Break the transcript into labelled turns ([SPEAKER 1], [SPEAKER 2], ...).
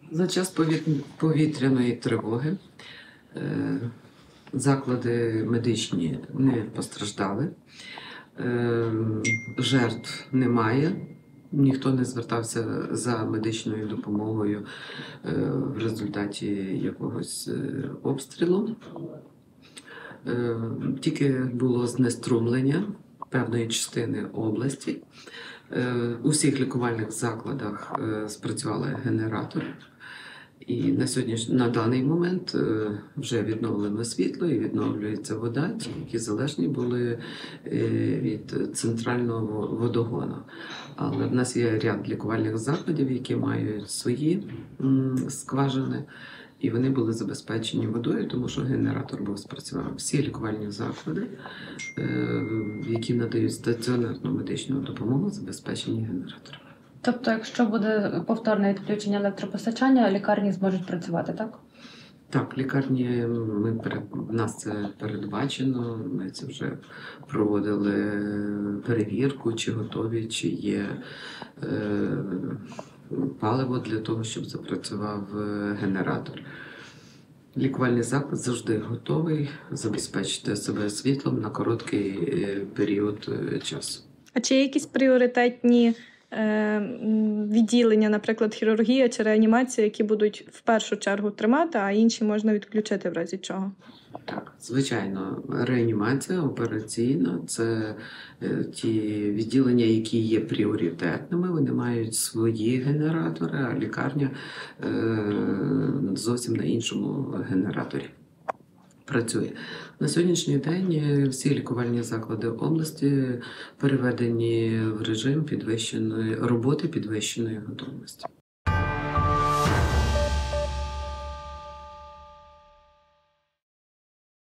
[SPEAKER 1] За час повітряної тривоги заклади медичні не постраждали, жертв немає, ніхто не звертався за медичною допомогою в результаті якогось обстрілу. Тільки було знеструмлення певної частини області. У всіх лікувальних закладах спрацювали генератори. І на даний момент вже відновлено світло і відновлюється вода, ті, які залежні були від центрального водогону. Але в нас є ряд лікувальних закладів, які мають свої скважини, і вони були забезпечені водою, тому що генератор був спрацював. Всі лікувальні заклади, які надають стаціонарну медичну допомогу, забезпечені генераторами.
[SPEAKER 2] Тобто, якщо буде повторне відключення електропостачання, лікарні зможуть працювати, так?
[SPEAKER 1] Так, лікарні, в нас це передбачено, ми це вже проводили перевірку, чи готові, чи є паливо для того, щоб запрацював генератор. Лікувальний заклад завжди готовий забезпечити себе світлом на короткий період часу.
[SPEAKER 3] А чи є якісь пріоритетні відділення, наприклад, хірургія чи реанімація, які будуть в першу чергу тримати, а інші можна відключити в разі чого?
[SPEAKER 1] Так, звичайно, реанімація, операційна – це ті відділення, які є пріоритетними, вони мають свої генератори, а лікарня зовсім на іншому генераторі працює. На сьогоднішній день всі лікувальні заклади області переведені в режим підвищеної готовності.